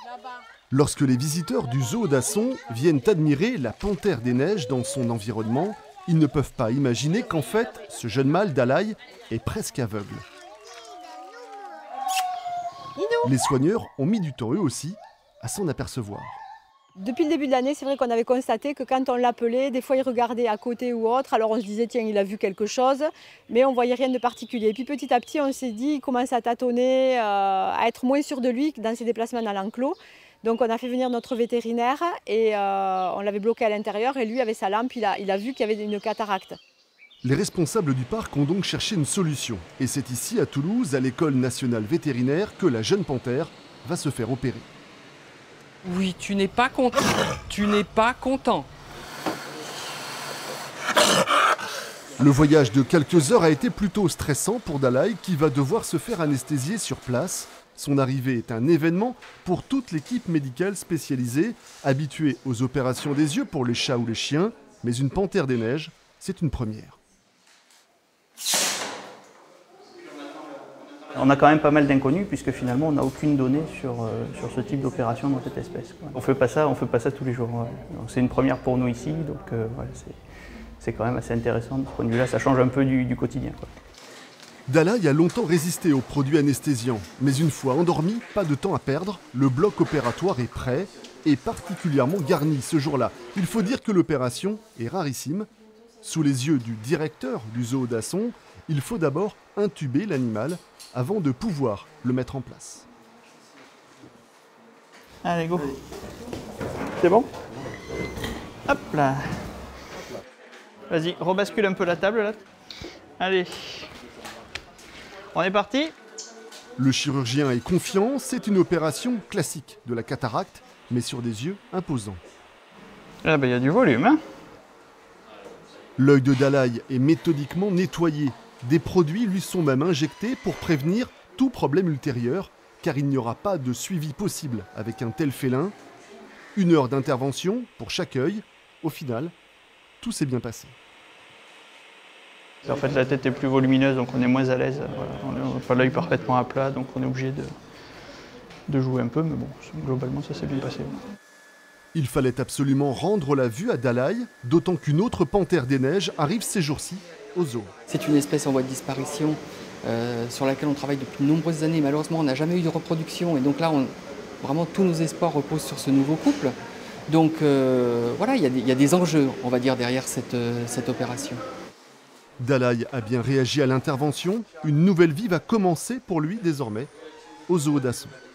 Lorsque les visiteurs du zoo d'Asson viennent admirer la panthère des neiges dans son environnement, ils ne peuvent pas imaginer qu'en fait, ce jeune mâle Dalai est presque aveugle. Les soigneurs ont mis du temps eux aussi à s'en apercevoir. Depuis le début de l'année, c'est vrai qu'on avait constaté que quand on l'appelait, des fois il regardait à côté ou autre, alors on se disait tiens il a vu quelque chose, mais on voyait rien de particulier. Et puis petit à petit on s'est dit il commence à tâtonner, à être moins sûr de lui dans ses déplacements dans l'enclos. Donc on a fait venir notre vétérinaire et on l'avait bloqué à l'intérieur et lui avec sa lampe il a vu qu'il y avait une cataracte. Les responsables du parc ont donc cherché une solution. Et c'est ici, à Toulouse, à l'école nationale vétérinaire, que la jeune panthère va se faire opérer. Oui, tu n'es pas content. Tu n'es pas content. Le voyage de quelques heures a été plutôt stressant pour Dalai, qui va devoir se faire anesthésier sur place. Son arrivée est un événement pour toute l'équipe médicale spécialisée, habituée aux opérations des yeux pour les chats ou les chiens. Mais une panthère des neiges, c'est une première. On a quand même pas mal d'inconnus puisque finalement on n'a aucune donnée sur ce type d'opération dans cette espèce. On fait pas ça tous les jours. Ouais. C'est une première pour nous ici, donc ouais, c'est quand même assez intéressant de ce point de vue-là. Ça change un peu du quotidien, quoi. Dalai a longtemps résisté aux produits anesthésiants, mais une fois endormi, pas de temps à perdre, le bloc opératoire est prêt et particulièrement garni ce jour-là. Il faut dire que l'opération est rarissime. Sous les yeux du directeur du zoo d'Asson, il faut d'abord intuber l'animal avant de pouvoir le mettre en place. Allez, go. C'est bon? Hop là. Vas-y, rebascule un peu la table là. Allez. On est parti. Le chirurgien est confiant, c'est une opération classique de la cataracte, mais sur des yeux imposants. Ah ben il y a du volume, hein. L'œil de Dalai est méthodiquement nettoyé. Des produits lui sont même injectés pour prévenir tout problème ultérieur, car il n'y aura pas de suivi possible avec un tel félin. 1 heure d'intervention pour chaque œil. Au final, tout s'est bien passé. En fait, la tête est plus volumineuse, donc on est moins à l'aise. Voilà. On n'a pas l'œil parfaitement à plat, donc on est obligé de jouer un peu, mais bon, globalement, ça s'est bien passé. Il fallait absolument rendre la vue à Dalai, d'autant qu'une autre panthère des neiges arrive ces jours-ci au zoo. C'est une espèce en voie de disparition sur laquelle on travaille depuis de nombreuses années. Malheureusement, on n'a jamais eu de reproduction, et donc là, vraiment tous nos espoirs reposent sur ce nouveau couple. Donc voilà, il y a des enjeux, on va dire, derrière cette opération. Dalai a bien réagi à l'intervention. Une nouvelle vie va commencer pour lui désormais au zoo d'Asson.